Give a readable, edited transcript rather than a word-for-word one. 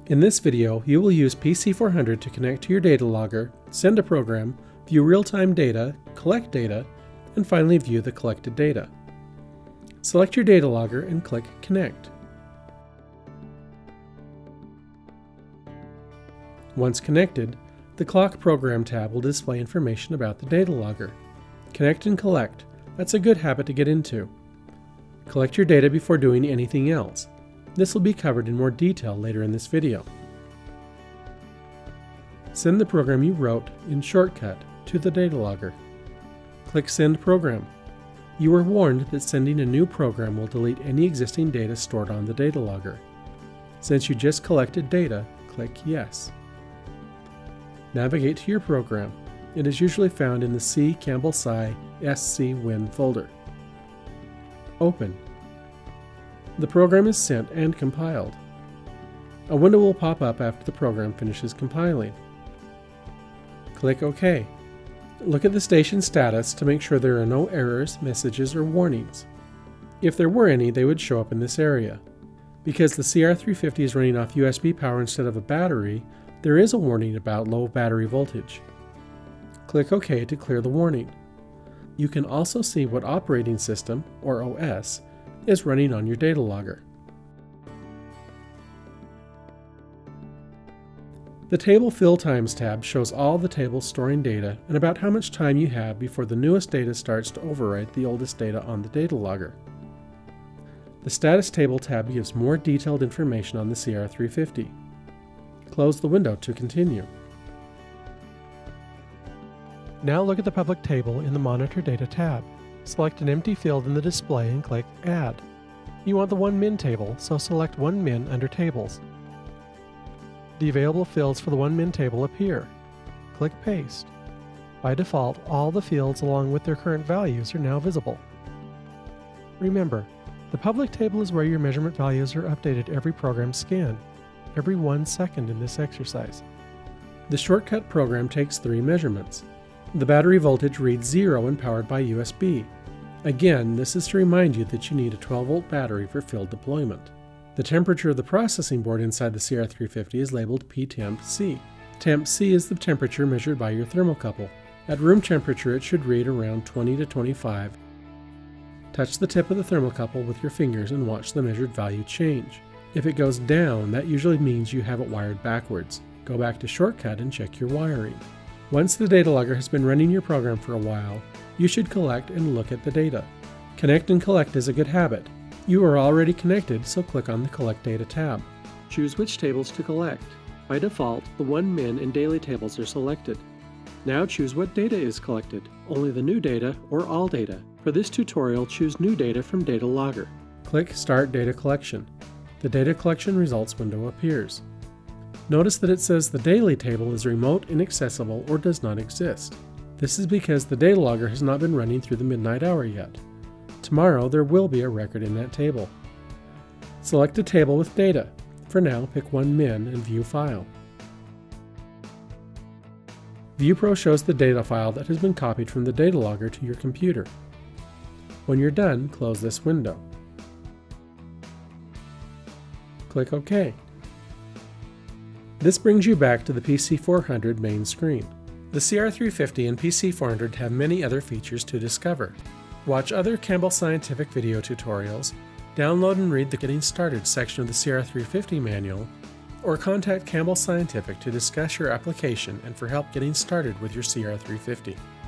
In this video, you will use PC400 to connect to your data logger, send a program, view real-time data, collect data, and finally view the collected data. Select your data logger and click Connect. Once connected, the Clock Program tab will display information about the data logger. Connect and collect. That's a good habit to get into. Collect your data before doing anything else. This will be covered in more detail later in this video. Send the program you wrote in Shortcut to the data logger. Click Send Program. You are warned that sending a new program will delete any existing data stored on the data logger. Since you just collected data, click Yes. Navigate to your program. It is usually found in the C Campbell Sci Win folder. Open. The program is sent and compiled. A window will pop up after the program finishes compiling. Click OK. Look at the station status to make sure there are no errors, messages, or warnings. If there were any, they would show up in this area. Because the CR350 is running off USB power instead of a battery, there is a warning about low battery voltage. Click OK to clear the warning. You can also see what operating system, or OS, is running on your data logger. The Table Fill Times tab shows all the tables storing data and about how much time you have before the newest data starts to overwrite the oldest data on the data logger. The Status Table tab gives more detailed information on the CR350. Close the window to continue. Now look at the public table in the Monitor Data tab. Select an empty field in the display and click Add. You want the 1min table, so select 1min under Tables. The available fields for the 1min table appear. Click Paste. By default, all the fields along with their current values are now visible. Remember, the public table is where your measurement values are updated every program scan, every 1 second in this exercise. The Shortcut program takes 3 measurements. The battery voltage reads 0 and powered by USB. Again, this is to remind you that you need a 12-volt battery for field deployment. The temperature of the processing board inside the CR350 is labeled P-Temp-C. Temp-C is the temperature measured by your thermocouple. At room temperature, it should read around 20 to 25. Touch the tip of the thermocouple with your fingers and watch the measured value change. If it goes down, that usually means you have it wired backwards. Go back to Shortcut and check your wiring. Once the data logger has been running your program for a while, you should collect and look at the data. Connect and collect is a good habit. You are already connected, so click on the Collect Data tab. Choose which tables to collect. By default, the 1min and daily tables are selected. Now choose what data is collected, only the new data or all data. For this tutorial, choose New Data from Data Logger. Click Start Data Collection. The Data Collection Results window appears. Notice that it says the daily table is remote, inaccessible, or does not exist. This is because the data logger has not been running through the midnight hour yet. Tomorrow there will be a record in that table. Select a table with data. For now, pick 1min and View File. ViewPro shows the data file that has been copied from the data logger to your computer. When you're done, close this window. Click OK. This brings you back to the PC400 main screen. The CR350 and PC400 have many other features to discover. Watch other Campbell Scientific video tutorials, download and read the Getting Started section of the CR350 manual, or contact Campbell Scientific to discuss your application and for help getting started with your CR350.